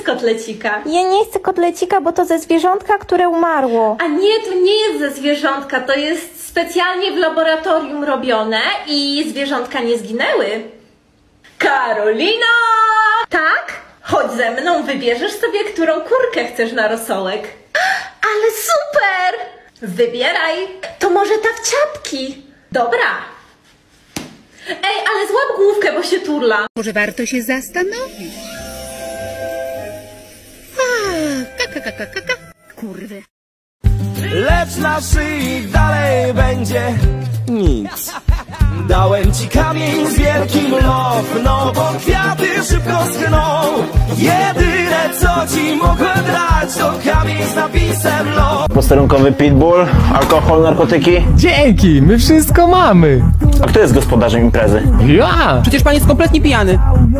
kotlecika. Ja nie chcę kotlecika, bo to ze zwierzątka, które umarło. A nie, to nie jest ze zwierzątka, to jest specjalnie w laboratorium robione i zwierzątka nie zginęły. Karolina! Tak? Chodź ze mną, wybierzesz sobie, którą kurkę chcesz na rosołek. Ale super! Wybieraj. To może ta w czapki. Dobra. Ej, ale złap główkę, bo się turla. Może warto się zastanowić. Kurwy. Lecz na szyi dalej będzie nic. Dałem ci kamień z wielkim love, no bo kwiaty szybko schną. Jedyne co ci mogłem dać to kamień z napisem love. Posterunkowy pitbull, alkohol, narkotyki. Dzięki, my wszystko mamy. A kto jest gospodarzem imprezy? Ja! Przecież pan jest kompletnie pijany.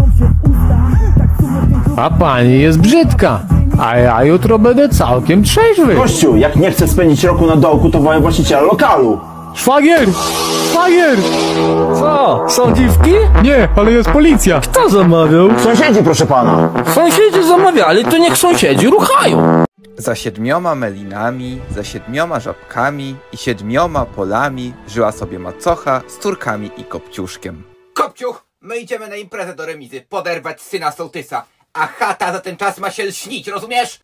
A pani jest brzydka. A ja jutro będę całkiem trzeźwy. Gościu, jak nie chcę spędzić roku na dołku, to wołaj właściciela lokalu. Szwagier! Szwagier! Co? Są dziwki? Nie, ale jest policja. Kto zamawiał? Sąsiedzi, proszę pana. Sąsiedzi zamawiali, to niech sąsiedzi ruchają. Za 7 melinami, za 7 żabkami i 7 polami żyła sobie macocha z córkami i Kopciuszkiem. Kopciuch, my idziemy na imprezę do remizy, poderwać syna sołtysa, a chata za ten czas ma się lśnić, rozumiesz?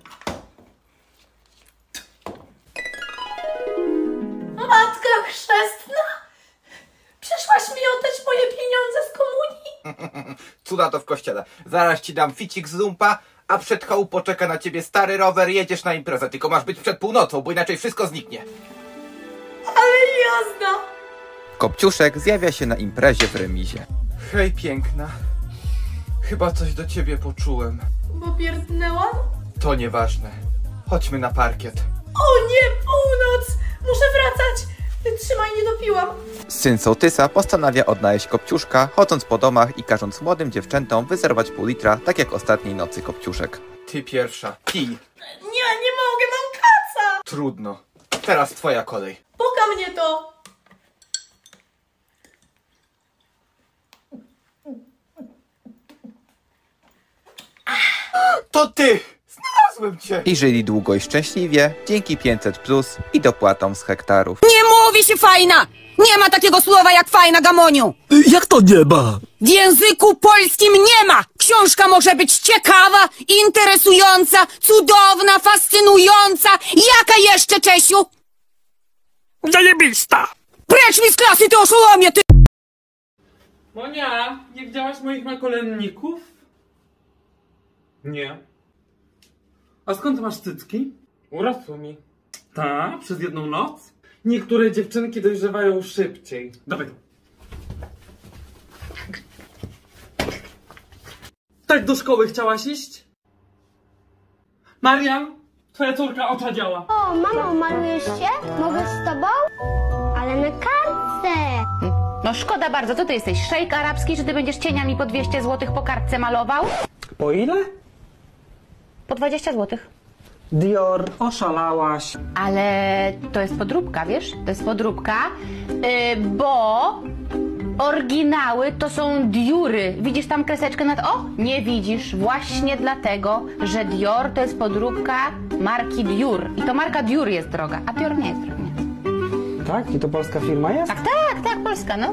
Matka chrzestna, przyszłaś mi oddać moje pieniądze z komunii? Cuda to w kościele. Zaraz ci dam ficik z lumpa, a przed chałupą czeka na ciebie stary rower, jedziesz na imprezę, tylko masz być przed północą, bo inaczej wszystko zniknie. Ale jazda! Kopciuszek zjawia się na imprezie w remizie. Hej piękna, chyba coś do ciebie poczułem. Bo pierdnęłam? To nieważne. Chodźmy na parkiet. O nie, północ! Muszę wracać! Trzymaj, nie dopiłam. Syn sołtysa postanawia odnaleźć Kopciuszka, chodząc po domach i każąc młodym dziewczętom wyzerować pół litra, tak jak ostatniej nocy Kopciuszek. Ty pierwsza, pij. Nie mogę, mam kaca! Trudno. Teraz twoja kolej. Puka mnie to! To ty! Znalazłem cię! I żyli długo i szczęśliwie, dzięki 500+ i dopłatom z hektarów. Nie mówi się fajna! Nie ma takiego słowa jak fajna, Gamoniu! Jak to nie ma? W języku polskim nie ma! Książka może być ciekawa, interesująca, cudowna, fascynująca. Jaka jeszcze, Czesiu? Zajebista! Precz mi z klasy, ty oszołomie, ty! Monia, nie widziałaś moich nakolenników? Nie. A skąd masz cycki? Urosły mi. Ta, przez jedną noc? Niektóre dziewczynki dojrzewają szybciej. Dawaj. Tak do szkoły chciałaś iść? Marian, twoja córka oczadziała. O, mamo, malujesz się? Mogę z tobą? Ale na kartce. No szkoda bardzo, co ty jesteś? Szejk arabski, czy ty będziesz cieniami po 200 zł po kartce malował? Po ile? Po 20 zł. Dior, oszalałaś. Ale to jest podróbka, wiesz? To jest podróbka, bo oryginały to są Diory. Widzisz tam kreseczkę nad O? Nie widzisz. Właśnie dlatego, że Dior to jest podróbka marki Dior. I to marka Dior jest droga, a Dior nie jest droga. Tak? I to polska firma jest? Tak, polska, no.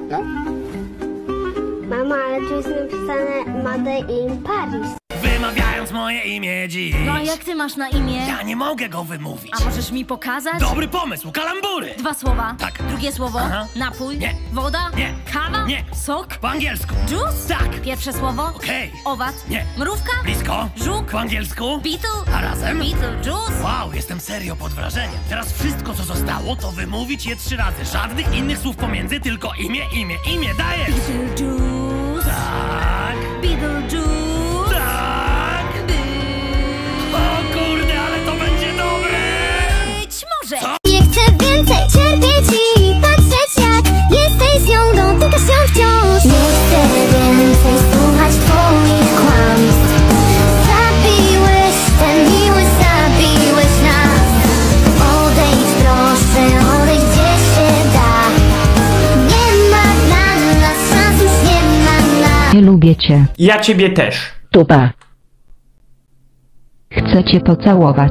Mama, ale tu jest napisane Made in Paris. Wymawiając moje imię dziś. No a jak ty masz na imię? Ja nie mogę go wymówić. A możesz mi pokazać? Dobry pomysł, kalambury. 2 słowa. Tak. Drugie słowo. Aha. Napój. Nie. Woda. Nie. Kawa. Nie. Sok. Po angielsku. Juice. Tak. Pierwsze słowo. Okej. Owad. Nie. Mrówka. Blisko. Żuk. Po angielsku. Beetle. A razem? Beetlejuice. Wow, jestem serio pod wrażeniem. Teraz wszystko, co zostało, to wymówić je 3 razy. Żadnych innych słów pomiędzy, tylko imię. Dajesz. Beetlejuice. Tak. Beetlejuice. Tak. O kurde, ale to będzie dobre. Być może. Co? Nie chcę więcej cierpieć i patrzeć jak jesteś z nią, dotykasz ją wciąż. Nie chcę więcej słuchać twoich kłamstw. Zabiłeś ten miły, zabiłeś nas. Odejdź proszę, odejdź gdzie się da. Nie ma dla nas szans, już nie ma nas. Nie lubię cię. Ja ciebie też. Tupa. Muszę cię pocałować.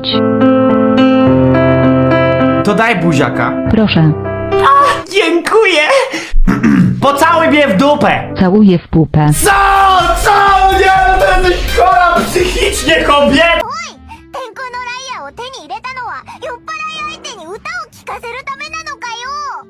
To daj buziaka. Proszę. Dziękuję! Pocałuj mnie w dupę! Całuję w pupę. Co? Nie, to jesteś chora psychicznie, kobieta! 天空のライアーを手に入れたのは酔っ払い相手に歌を聴かせるためなのかよ。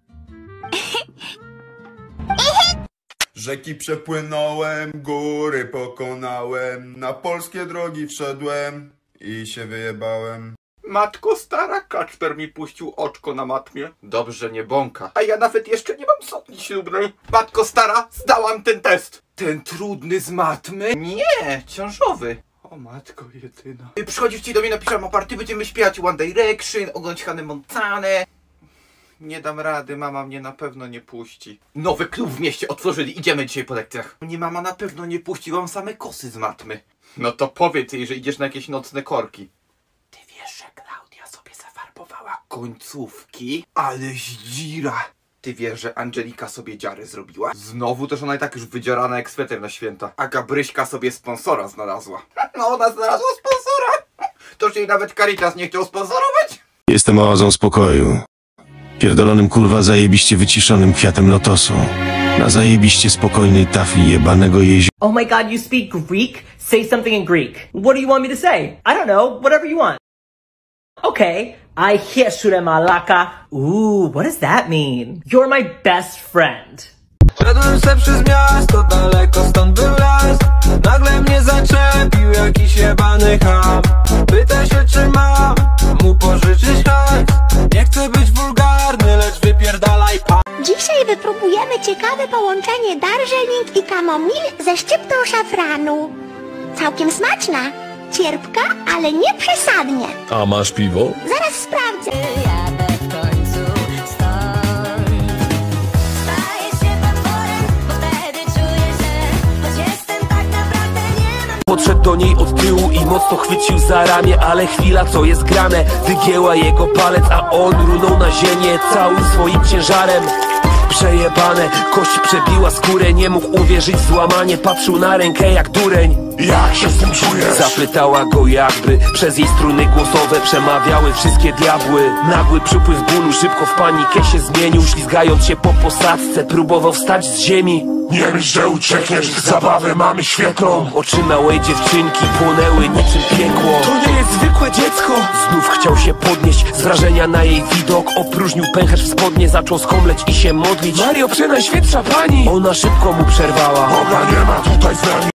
Rzeki przepłynąłem, góry pokonałem, na polskie drogi wszedłem i się wyjebałem. Matko stara, Kacper mi puścił oczko na matmie. Dobrze nie bąka. A ja nawet jeszcze nie mam sukni ślubnej. Matko stara, zdałam ten test. Ten trudny z matmy? Nie, ciążowy. O matko jedyna. Przychodzisz ci do mnie na piżama party, będziemy śpiewać One Direction, oglądać Hannę Montanę. Nie dam rady, mama mnie na pewno nie puści. Nowy klub w mieście otworzyli, idziemy dzisiaj po lekcjach. Nie, mama na pewno nie puści, mam same kosy z matmy. No to powiedz jej, że idziesz na jakieś nocne korki. Ty wiesz, że Klaudia sobie zafarbowała końcówki? Ale zdzira. Ty wiesz, że Angelika sobie dziary zrobiła? Znowu też ona i tak już wydzierana jak sweter na święta. A Gabryśka sobie sponsora znalazła. No ona znalazła sponsora. To już jej nawet Caritas nie chciał sponsorować. Jestem oazą spokoju. Pierdolonym kurwa zajebiście wyciszonym kwiatem lotosu. Na zajebiście spokojnej tafli jebanego jeziora. Oh my god, you speak Greek? Say something in Greek. What do you want me to say? I don't know, whatever you want. Okay, I hieshure malaka. Ooh, what does that mean? You're my best friend. Szedłem se przez miasto, daleko stąd był las. Nagle mnie zaczepił jakiś jebany cham. Pyta się, czy mam mu pożyczyć hajs. Nie chcę być wulgarny, lecz wypierdalaj pan. Dzisiaj wypróbujemy ciekawe połączenie darżeling i kamomil ze szczyptą szafranu. Całkiem smaczna. Cierpka, ale nie przesadnie. A masz piwo? Zaraz sprawdzę. Podszedł do niej od tyłu i mocno chwycił za ramię, ale chwila, co jest grane? Wygięła jego palec, a on runął na ziemię całym swoim ciężarem. Przejebane, kość przebiła skórę, nie mógł uwierzyć w złamanie, patrzył na rękę jak dureń. Jak się z tym czujesz? Zapytała go jakby przez jej struny głosowe przemawiały wszystkie diabły. Nagły przypływ bólu szybko w panikę się zmienił, ślizgając się po posadzce, próbował wstać z ziemi. Nie myśl, że uciekniesz, zabawę mamy świetną. Oczy małej dziewczynki płonęły niczym piekło. To nie jest zwykłe dziecko. Znów chciał się podnieść z wrażenia na jej widok. Opróżnił pęcherz w spodnie, zaczął skomleć i się modlić. Mario, przenajświętsza pani! Ona szybko mu przerwała. Boga nie ma tutaj z nami.